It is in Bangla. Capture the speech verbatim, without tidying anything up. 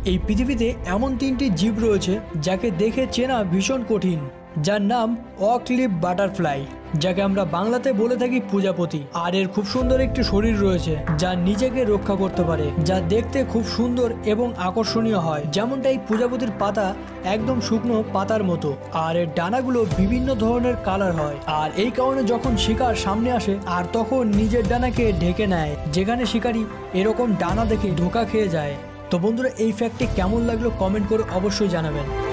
এই পৃথিবীতে এমন তিনটি জীব রয়েছে যাকে দেখে চেনা ভীষণ কঠিন, যার নাম ওয়াকলিফ বাটারফ্লাই, যাকে আমরা বাংলাতে বলে থাকি প্রজাপতি। আর এর খুব সুন্দর একটি শরীর রয়েছে যা নিজেকে রক্ষা করতে পারে, যা দেখতে খুব সুন্দর এবং আকর্ষণীয় হয়, যেমনটা এই প্রজাপতির পাতা একদম শুকনো পাতার মতো। আর এর ডানাগুলো বিভিন্ন ধরনের কালার হয়, আর এই কারণে যখন শিকার সামনে আসে আর তখন নিজের ডানাকে ঢেকে নেয়, যেখানে শিকারী এরকম ডানা দেখে ধোঁকা খেয়ে যায়। তো বন্ধুরা, এই ফ্যাক্টটি কেমন লাগলো কমেন্ট করে অবশ্যই জানাবেন।